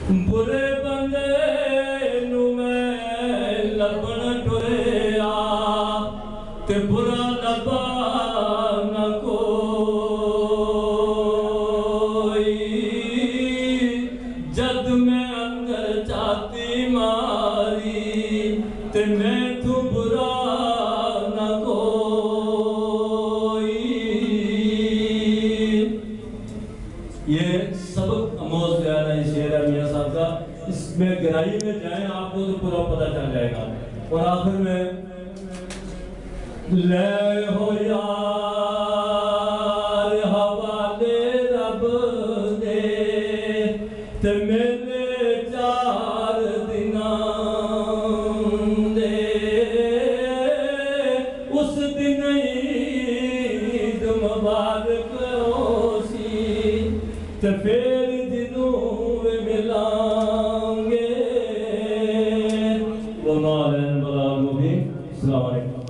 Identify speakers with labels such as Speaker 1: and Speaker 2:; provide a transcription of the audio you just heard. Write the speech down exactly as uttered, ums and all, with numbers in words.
Speaker 1: برے بندے نو میں لبن ٹریا تے برا لبا نہ کوئی جد میں اندر چاہتی ماری تے میں تو برا نہ کوئی. یہ سبق اموز بیانا ہے شعر ہے میاں صاحب کا. اس میں گہرائی میں جائیں آپ کو تو پورا پتہ چل جائے گا. اور آخر میں لے ہو یار حوالے رب دے تے میرے چار دنوں دے اس دن عید مبارک ہو سی تے پھر دنوں ملائیں گے. وما علینا البلاغ المبین. السلام علیکم.